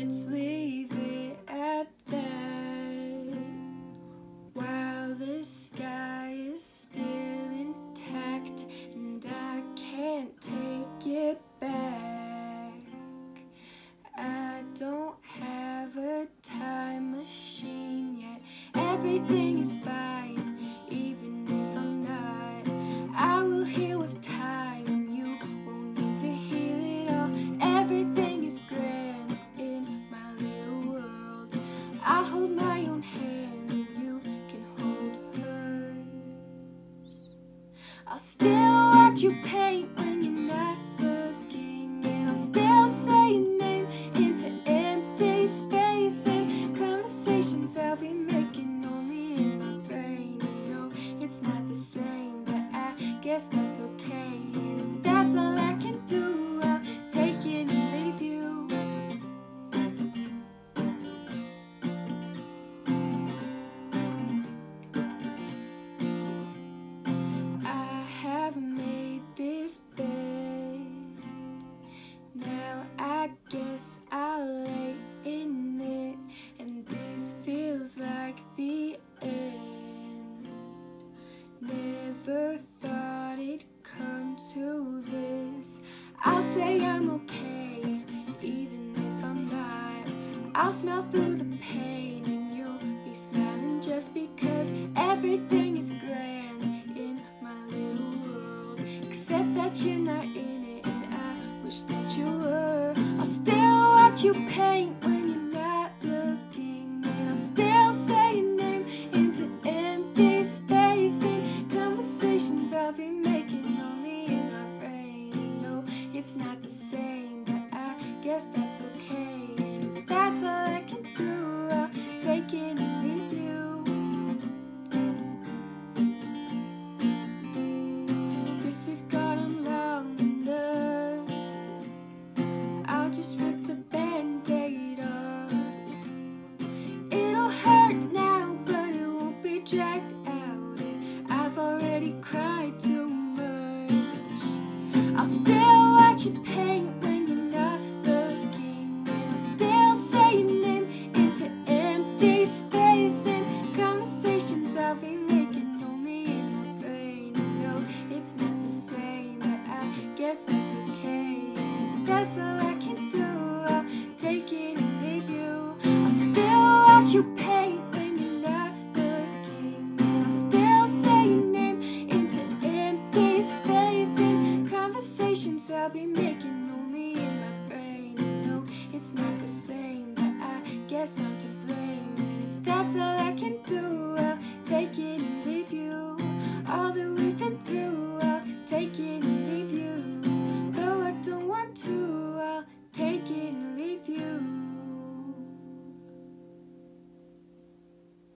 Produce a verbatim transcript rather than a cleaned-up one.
let's leave it at that. While the sky is still intact and I can't take it back, I don't have a time machine yet. Everything is fine, even if I'm not. I will heal with time and you won't need to heal it all. Everything is grand in my little world. I hold my own hand and you can hold hers. I'll still watch you paint when you're not looking, and I'll still say your name into empty space, and conversations I'll be making only in my brain. I know it's not the same, but I guess that's okay. And if that's all I can do, I'll take it and leave you. I have made this bed, now I guess I'll lay in it, and this feels like the end. Never thought it'd come to this. I'll say I'm okay, even if I'm not. I'll smile through the pain and you'll be smiling just because everything is grand in my little world, except that you're not in it and I wish that you were. I'll still watch you paint when you're not looking, and I'll still say your name into empty space, and conversations I'll be making only in my brain. No, it's not the same, but I guess that's okay. And if that's all I can do, I'll take it and leave you. This has gone on long enough. I'll just rip the band-aid off. It'll hurt now, but it won't be dragged out, and I've already cried too much. I'll still watch you paint when you're not looking, and I'll still say your name into empty space, and conversations I'll be making only in my brain. No, it's not the same, but I guess that's okay. And if that's all I can do, I'll take it and leave you. I'll still watch you paint when you're not looking, and I'll still say your name into empty space, and conversations I'll be making only in my brain. No, it's not the same, but I guess I'm